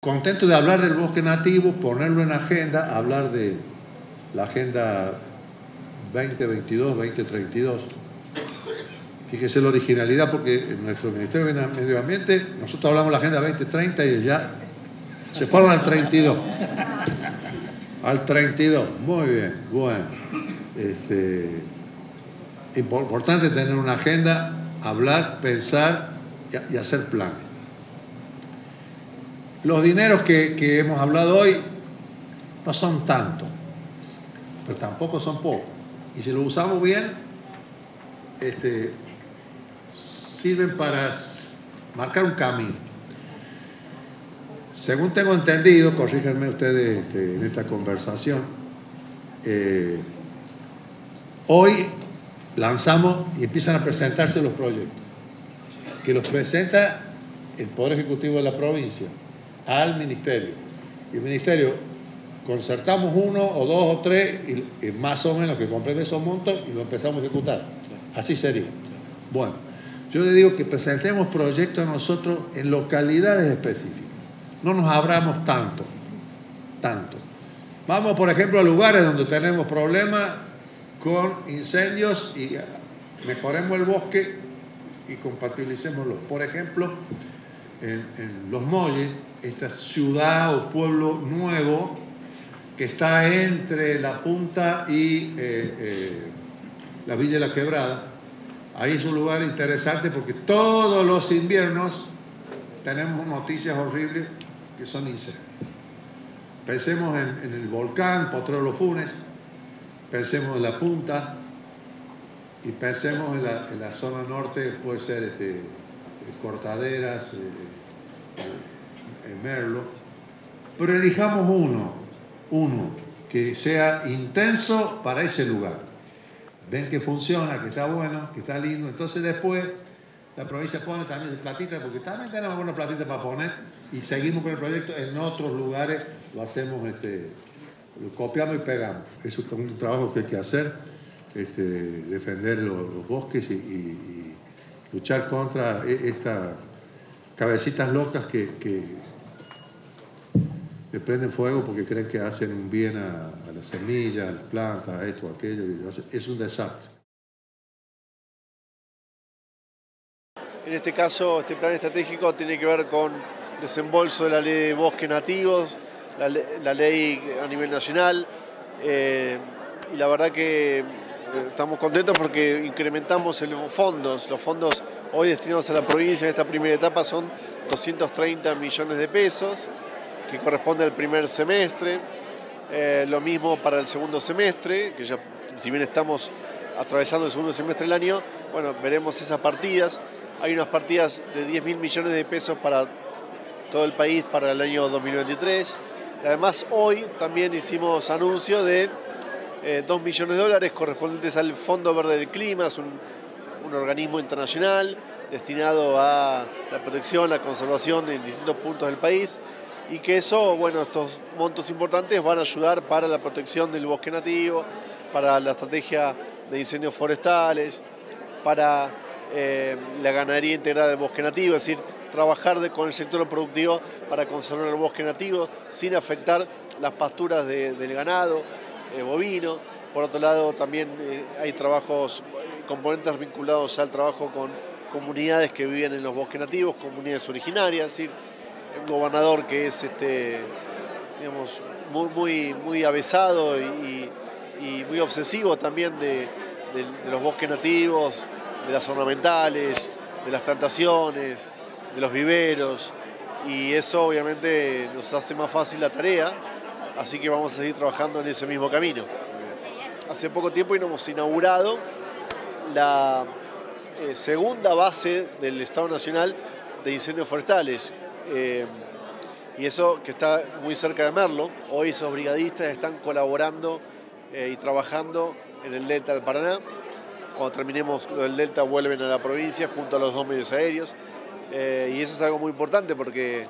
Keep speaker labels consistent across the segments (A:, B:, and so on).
A: Contento de hablar del bosque nativo, ponerlo en agenda, hablar de la agenda 2022-2032. Fíjese la originalidad, porque en nuestro Ministerio de Medio Ambiente, nosotros hablamos de la agenda 2030 y ya se fueron al 32. Al 32, muy bien, bueno. Importante tener una agenda, hablar, pensar y hacer planes. Los dineros que hemos hablado hoy no son tantos, pero tampoco son pocos. Y si lo usamos bien, sirven para marcar un camino. Según tengo entendido, corríjanme ustedes en esta conversación, hoy lanzamos y empiezan a presentarse los proyectos, que los presenta el Poder Ejecutivo de la provincia al Ministerio. Y el Ministerio concertamos uno o dos o tres, y más o menos que comprende esos montos, y lo empezamos a ejecutar. Así sería. Bueno, yo le digo que presentemos proyectos nosotros en localidades específicas. No nos abramos tanto. Vamos, por ejemplo, a lugares donde tenemos problemas con incendios y mejoremos el bosque y compatibilicémoslo. Por ejemplo, en Los Molles, esta ciudad o pueblo nuevo que está entre La Punta y la Villa de la Quebrada. Ahí es un lugar interesante porque todos los inviernos tenemos noticias horribles que son incendios. Pensemos en el volcán Potrero Los Funes, pensemos en La Punta y pensemos en la zona norte, puede ser Cortaderas, Merlo, pero elijamos uno que sea intenso para ese lugar. Ven que funciona, que está bueno, que está lindo. Entonces después la provincia pone también platita, porque también tenemos alguna platita para poner, y seguimos con el proyecto en otros lugares, lo hacemos, lo copiamos y pegamos. Eso es un trabajo que hay que hacer, defender los bosques y luchar contra estas cabecitas locas que le prenden fuego porque creen que hacen un bien a las semillas, a las plantas, a esto, a aquello, y es un desastre.
B: En este caso, este plan estratégico tiene que ver con desembolso de la ley de bosques nativos, la ley a nivel nacional, y la verdad que estamos contentos porque incrementamos los fondos hoy destinados a la provincia en esta primera etapa son 230 millones de pesos, que corresponde al primer semestre, lo mismo para el segundo semestre, que ya, si bien estamos atravesando el segundo semestre del año, bueno, veremos esas partidas. Hay unas partidas de 10.000 millones de pesos para todo el país para el año 2023. Y además, hoy también hicimos anuncio de 2 millones de dólares correspondientes al Fondo Verde del Clima, es un organismo internacional destinado a la protección, la conservación en distintos puntos del país, y que eso, bueno, estos montos importantes van a ayudar para la protección del bosque nativo, para la estrategia de incendios forestales, para la ganadería integrada del bosque nativo, es decir, trabajar con el sector productivo para conservar el bosque nativo sin afectar las pasturas del ganado bovino. Por otro lado, también hay componentes vinculados al trabajo con comunidades que viven en los bosques nativos, comunidades originarias, es decir, un gobernador que es digamos, muy avesado y muy obsesivo también de los bosques nativos, de las ornamentales, de las plantaciones, de los viveros, y eso obviamente nos hace más fácil la tarea, así que vamos a seguir trabajando en ese mismo camino. Hace poco tiempo hemos inaugurado la segunda base del Estado Nacional de Incendios Forestales, y eso que está muy cerca de Merlo. Hoy esos brigadistas están colaborando y trabajando en el Delta del Paraná. Cuando terminemos el Delta vuelven a la provincia junto a los dos medios aéreos, y eso es algo muy importante porque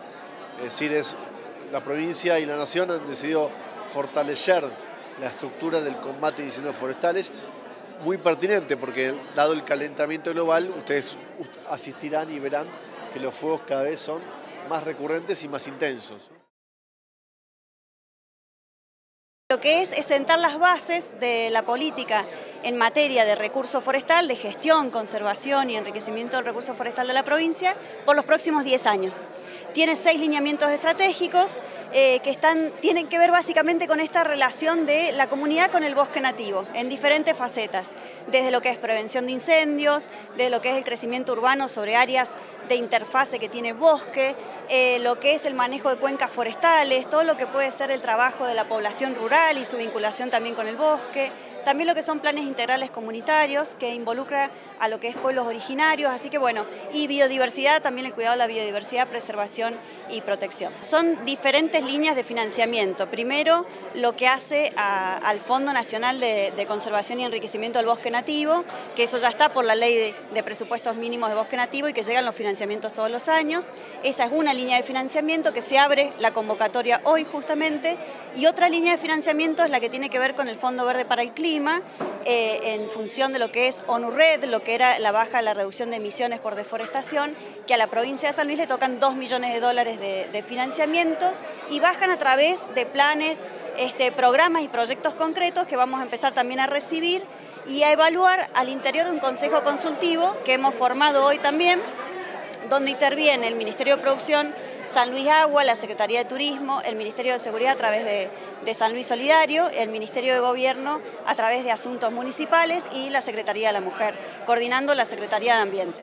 B: la provincia y la nación han decidido fortalecer la estructura del combate de incendios forestales, muy pertinente porque dado el calentamiento global ustedes asistirán y verán que los fuegos cada vez son más recurrentes y más intensos.
C: Lo que es sentar las bases de la política en materia de recurso forestal, de gestión, conservación y enriquecimiento del recurso forestal de la provincia por los próximos 10 años. Tiene 6 lineamientos estratégicos que tienen que ver básicamente con esta relación de la comunidad con el bosque nativo en diferentes facetas, desde lo que es prevención de incendios, desde lo que es el crecimiento urbano sobre áreas de interfase que tiene bosque, lo que es el manejo de cuencas forestales, todo lo que puede ser el trabajo de la población rural y su vinculación también con el bosque, también lo que son planes integrales comunitarios que involucra a lo que es pueblos originarios, así que bueno, y biodiversidad, también el cuidado de la biodiversidad, preservación y protección. Son diferentes líneas de financiamiento. Primero, lo que hace al Fondo Nacional de Conservación y Enriquecimiento del Bosque Nativo, que eso ya está por la ley de presupuestos mínimos de bosque nativo y que llegan los financiamientos todos los años. Esa es una línea de financiamiento que se abre la convocatoria hoy justamente, y otra línea de financiamiento es la que tiene que ver con el Fondo Verde para el Clima, en función de lo que es ONU-RED, lo que era la reducción de emisiones por deforestación, que a la provincia de San Luis le tocan $2 millones de financiamiento y bajan a través de planes, programas y proyectos concretos que vamos a empezar también a recibir y a evaluar al interior de un consejo consultivo que hemos formado hoy también, donde interviene el Ministerio de Producción, San Luis Agua, la Secretaría de Turismo, el Ministerio de Seguridad a través de San Luis Solidario, el Ministerio de Gobierno a través de Asuntos Municipales y la Secretaría de la Mujer, coordinando la Secretaría de Ambiente.